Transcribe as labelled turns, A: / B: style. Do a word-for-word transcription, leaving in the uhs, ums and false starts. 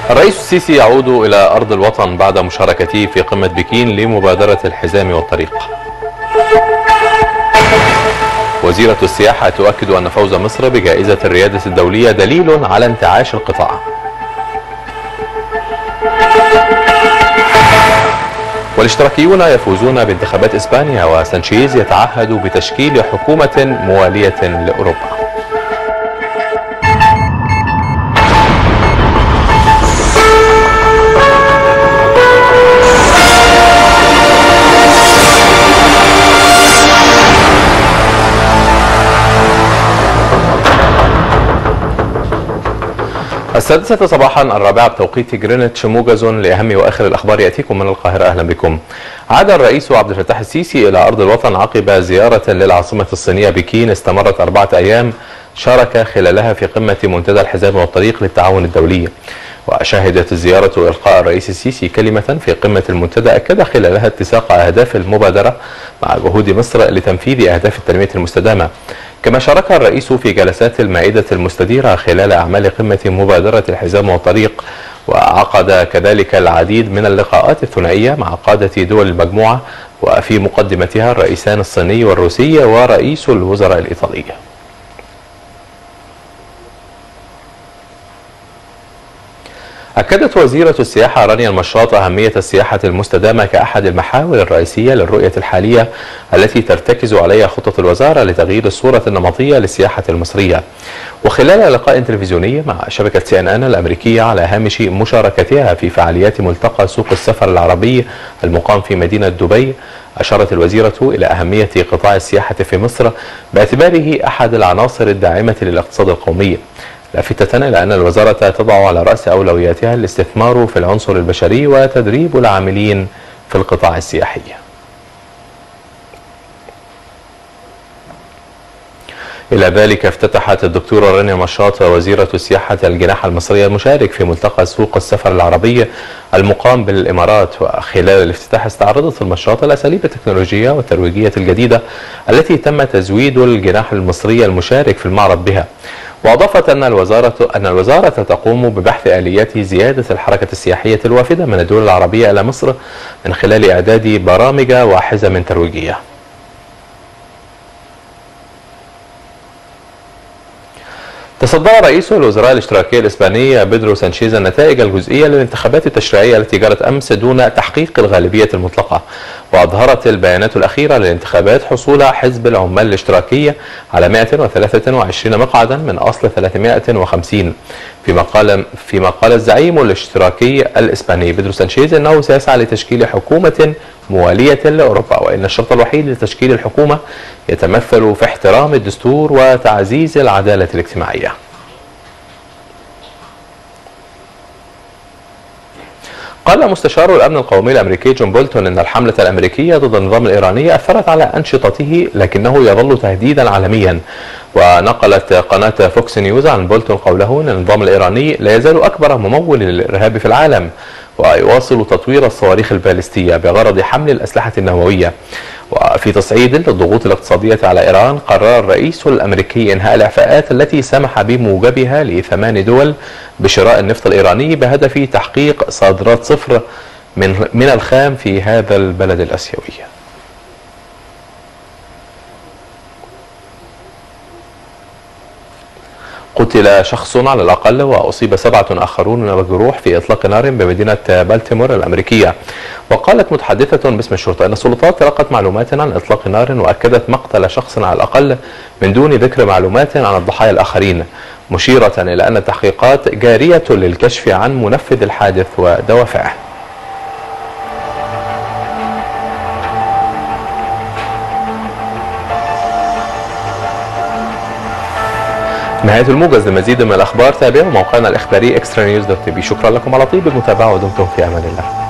A: الرئيس السيسي يعود إلى أرض الوطن بعد مشاركته في قمة بكين لمبادرة الحزام والطريق. وزيرة السياحة تؤكد أن فوز مصر بجائزة الريادة الدولية دليل على انتعاش القطاع. والاشتراكيون يفوزون بانتخابات إسبانيا، وسانشيز يتعهد بتشكيل حكومة موالية لأوروبا. السادسة صباحا الرابعة بتوقيت جرينتش، موجز لأهم وآخر الأخبار يأتيكم من القاهرة. أهلا بكم. عاد الرئيس عبد الفتاح السيسي إلى أرض الوطن عقب زيارة للعاصمة الصينية بكين استمرت أربعة أيام، شارك خلالها في قمة منتدى الحزام والطريق للتعاون الدولي. وشهدت الزيارة إلقاء الرئيس السيسي كلمة في قمة المنتدى أكد خلالها اتساق أهداف المبادرة مع جهود مصر لتنفيذ أهداف التنمية المستدامة. كما شارك الرئيس في جلسات المائدة المستديرة خلال أعمال قمة مبادرة الحزام والطريق، وعقد كذلك العديد من اللقاءات الثنائية مع قادة دول المجموعة، وفي مقدمتها الرئيسان الصيني والروسي ورئيس الوزراء الإيطالي. أكدت وزيرة السياحة رانيا المشاط أهمية السياحة المستدامة كأحد المحاور الرئيسية للرؤية الحالية التي ترتكز عليها خطة الوزارة لتغيير الصورة النمطية للسياحة المصرية. وخلال لقاء تلفزيوني مع شبكة سي إن إن الأمريكية على هامش مشاركتها في فعاليات ملتقى سوق السفر العربي المقام في مدينة دبي، أشارت الوزيرة إلى أهمية قطاع السياحة في مصر باعتباره أحد العناصر الداعمة للاقتصاد القومي، لافتة إلى أن الوزارة تضع على رأس أولوياتها الاستثمار في العنصر البشري وتدريب العاملين في القطاع السياحي. إلى ذلك افتتحت الدكتورة رانيا مشاط وزيرة السياحة الجناح المصري المشارك في ملتقى سوق السفر العربي المقام بالإمارات. وخلال الافتتاح استعرضت المشاط الأساليب التكنولوجية والترويجية الجديدة التي تم تزويد الجناح المصري المشارك في المعرض بها. وأضافت أن الوزارة أن الوزارة تقوم ببحث آليات زيادة الحركة السياحية الوافدة من الدول العربية إلى مصر من خلال إعداد برامج وحزم ترويجية. تصدر رئيس الوزراء الاشتراكي الإسباني بيدرو سانشيز النتائج الجزئية للانتخابات التشريعية التي جرت أمس دون تحقيق الغالبية المطلقة. وأظهرت البيانات الأخيرة للانتخابات حصول حزب العمال الاشتراكي على مئة وثلاثة وعشرين مقعدا من أصل ثلاثمئة وخمسين، فيما قال فيما قال الزعيم الاشتراكي الإسباني بيدرو سانشيز أنه سيسعى لتشكيل حكومة موالية لأوروبا، وإن الشرط الوحيد لتشكيل الحكومة يتمثل في احترام الدستور وتعزيز العدالة الاجتماعية. قال مستشار الأمن القومي الأمريكي جون بولتون أن الحملة الأمريكية ضد النظام الإيراني أثرت على أنشطته لكنه يظل تهديدا عالميا. ونقلت قناة فوكس نيوز عن بولتون قوله أن النظام الإيراني لا يزال أكبر ممول للإرهاب في العالم، ويواصل تطوير الصواريخ البالستية بغرض حمل الأسلحة النووية. وفي تصعيد للضغوط الاقتصادية على إيران، قرر الرئيس الأمريكي إنهاء الإعفاءات التي سمح بموجبها لثمان دول بشراء النفط الإيراني بهدف تحقيق صادرات صفر من من الخام في هذا البلد الآسيوي. قتل شخص على الأقل وأصيب سبعة آخرون من الجروح في إطلاق نار بمدينة بالتيمور الأمريكية. وقالت متحدثة باسم الشرطة أن السلطات تلقت معلومات عن إطلاق نار، وأكدت مقتل شخص على الأقل من دون ذكر معلومات عن الضحايا الآخرين، مشيرة إلى أن التحقيقات جارية للكشف عن منفذ الحادث ودوافعه. نهاية الموجز. لمزيد من الأخبار تابعوا موقعنا الإخباري إكسترا نيوز دوت تي في. شكرا لكم على طيب المتابعة ودمتم في أمان الله.